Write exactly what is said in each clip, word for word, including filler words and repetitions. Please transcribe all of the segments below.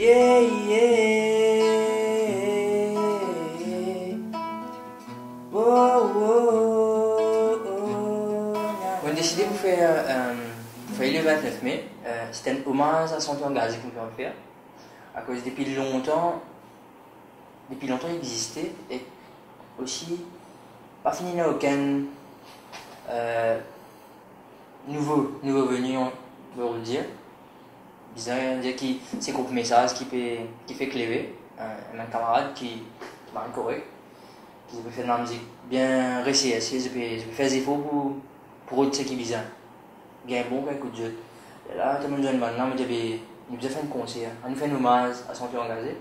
Yeah, yeah. Oh, oh, oh. On a décidé pour faire, euh, pour faire le vingt-neuf mai. Euh, C'était un hommage à Santé Engagée qu'on peut faire. À cause depuis longtemps, depuis longtemps il existait et aussi pas fini n'a aucun euh, nouveau, nouveau venu, on peut le dire. Bizarre, dire qui c'est groupe message qui fait qui fait cléver un, un camarade qui qui parle correct, qui peut faire de la musique bien récée, je peux je peux faire des efforts pour pour autre ce qui est bizarre. Bien bon quand écoute jeu. Et là tout le monde jeune maintenant, mais j'avais nous avons fait un concert, on nous fait un hommage à Santé Engagée.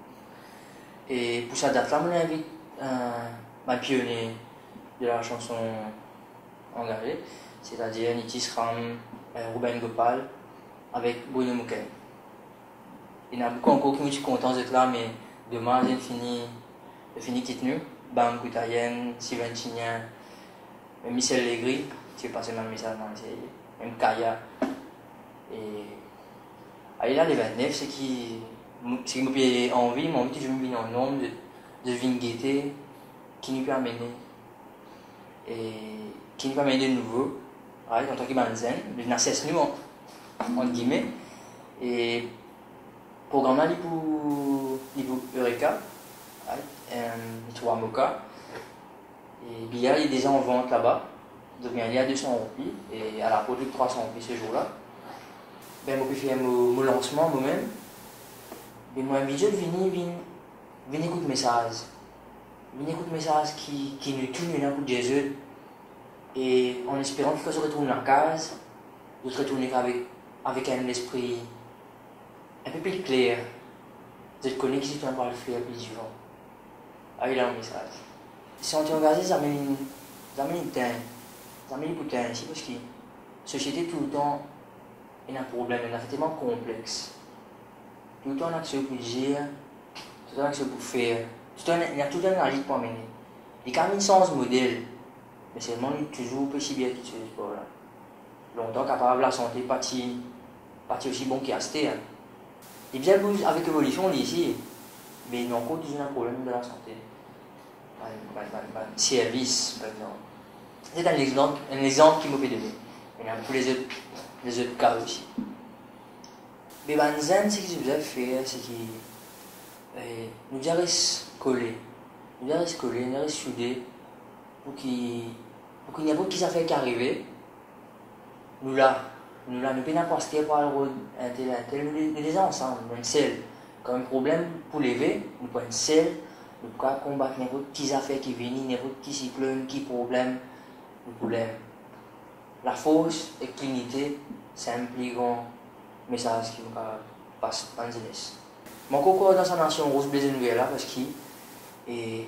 Et pour cette date là, on invite un, un pionnier de la chanson engagée, c'est-à-dire Nitish Ram, Ruben Gopal, avec Bruno Mouquet. Il y en a beaucoup encore qui sont contents d'être là, mais demain, j'ai fini, j'ai fini quitte nous. Bam Koutayen, Sylvain Chignan, Michel Legris, qui est passé dans le message dans la série, même Kaya. Et allez là, les vingt-neuf, c'est qui, c'est qui m'a envie, m'a envie de jouer un nombre de, de vignettes qui nous peut amener, et qui nous peut amener de nouveau, en tant que banzen, de Narcisse nous, entre guillemets, et programme là pour Eureka, il trouve à Moka, et il y a déjà en vente là-bas, donc il y a deux cents roupies, et à la porte de trois cents roupies ce jour-là. Ben, moi, je fais mon lancement moi-même, mais moi, je vais venir, venir écouter le message, venir écouter le message qui, qui nous tourne un coup de Jésus, et en espérant qu'il se retourne dans la case, de se retourner avec avec un esprit un peu plus clair. Je connais qui c'est un le faire plus vivant. Ah, il a un message. Si on est engagé, ça amène ça amène une teinte, ça amène une bouteille ici parce que la société tout le temps il y a un problème, il y a un tellement complexe. Tout le temps on a que ce pour dire, tout le temps on a que ce pour faire, tout le temps il y a tout le temps une agite pour amener. Il y a quand même sans modèle, mais seulement il est toujours possible qu'il se sport là. Longtemps capable la santé partie partie aussi bon qu'il a acheté. Hein. Et bien avec l'évolution on est ici, mais il y a encore toujours un problème de la santé. Un, un, un, un service par exemple. C'est un exemple, un exemple qui m'a fait donner. Il y a tous les autres, les autres cas aussi. Mais Banzen, ce qu'ils doivent faire, c'est qu'ils eh, nous devons coller, nous devons coller, nous devons souder pour qu'il pour qu'il n'y ait pas qui affaires qui arrivent. Nous là, nous là, nous pouvons pas passer par le rôle un tel, un tel, nous les ensemble, nous une seule. Quand un problème pour lever, nous prenons une seule, nous pouvons combattre n'importe qui affaires qui viennent, n'importe qui cyclone, qui problème, nous pouvons. La force et l'unité, c'est un plus grand message qui nous passe dans les jeunesse. Mon coco dans sa nation rose blaise nouvelle là parce qu'il est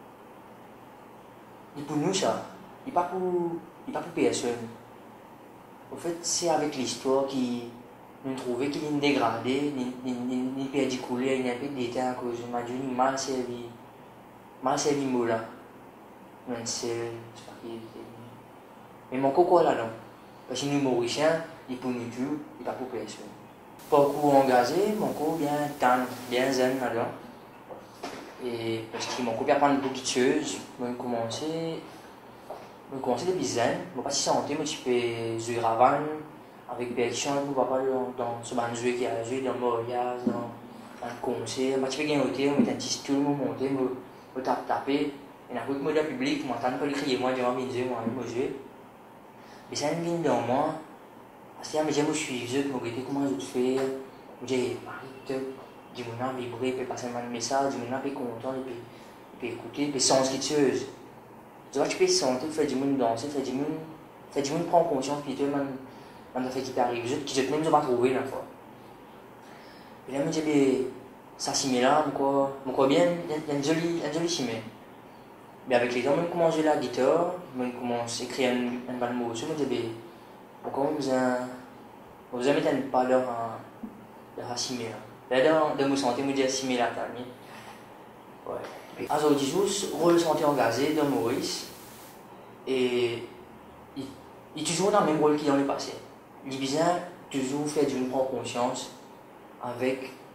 pour nous ça, il n'est pas pour il pas pour personne. En fait, c'est avec l'histoire qui nous trouvons qu'il est dégradé, il est perdu coulé, il est un peu d'état à cause de ma Dieu, il mal servi, mal servi mot là. Non, c'est pas qu'il mais mon coco là non, parce que nous Mauriciens, il pour nous tout, il pas pour personne. Parcours engagé, mon coco bien calme, bien zen là-dedans. Et parce que mon coco a appris beaucoup de choses, j'ai commencé. Je commençais depuis zen, je ne sais pas si santé, mais je peux jouer Ravan avec Berchon, je papa dans ce band joué qui a joué dans Morias, dans un concert. Je peux gagner au thé, on met un petit stool, on monte, on tape taper. Et après, le modèle public, je m'entends pas le crier, moi, j'ai envie de jouer, moi, je jouer. Mais ça me vient dans moi, parce que j'aime me suivre, je me regarder comment je fais. Je dis, Marie, du monde a vibré, il peut passer un message, du monde a été content, il peut écouter, il peut sens quelque chose. Tu vois, tu peux sentir, faire du monde danser, faire du monde, faire du monde prendre conscience, puis tu vois, man, fait qui t'arrive, je te même, je vais trouver la fois. Et là, je me dis, ça s'y met là, quoi, quoi bien, il y a une jolie, une jolie chimée. Mais avec les gens, je commence à jouer la guitare, je commence à écrire un, un bal morceau, je me dis, pourquoi on vous a, on vous a mis une parole de la chimée là. Là, dans, dans mon santé, je me dis, chimée là, t'as mis. Ouais. Aujourd'hui, je rôle santé engagé dans Maurice et il, il est toujours dans le même rôle qu'il dans le passé. Il vient toujours faire d'une prendre conscience avec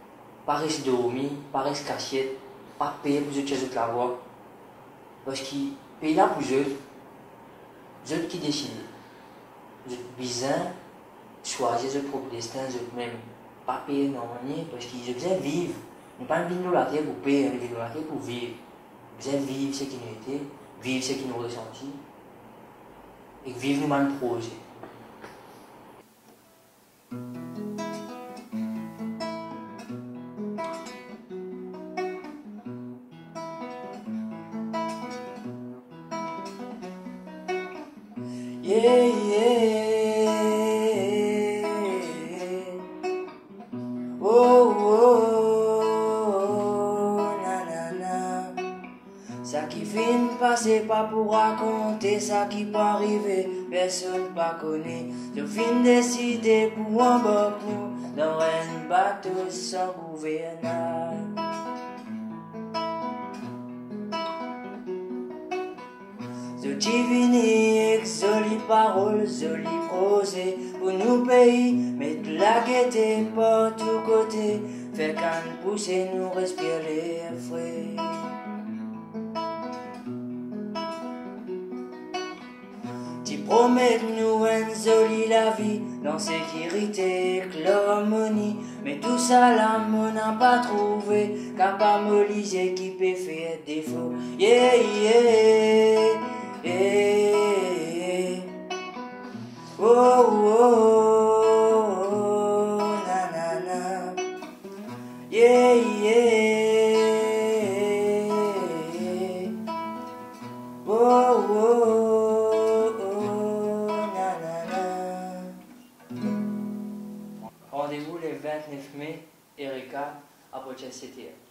pas rester dormir, pas rester cachette, pas payer pour ceux la voix. Parce qu'ils payent là pour eux, eux qui décident. Eux besoin choisir leur propre destin, eux-mêmes. Pas payer non rien, parce qu'ils ont besoin de vivre. Nous pas vivre dans la terre pour payer, nous vivons dans la terre pour vivre. Nous besoin de vivre ce qui nous était, vivre ce qui nous ressentit, et vivre nous-mêmes projet. Yeah, yeah. Oh, oh, na, na, na. Ça qui vient passer pas pour raconter, ça qui peut arriver, personne pas connaît. Je viens décider pour un bord nous, dans un bateau sans gouvernail. Je divine avec jolies paroles, jolies prosées pour nous pays, mettre la gaieté par tous côtés, faire qu'un pousser nous respirer l'air frais. Tu promets nous une jolie la vie, dans sécurité, l'harmonie, mais tout ça là, on n'a pas trouvé, capable de liser qui peut faire défaut. Yeah, yeah. Hey, oh, oh, oh, na, na, na. Yeah, yeah. Oh, oh, oh, na, na, na. Rendez-vous le vingt-neuf mai, Erika, à Poitiers C T R.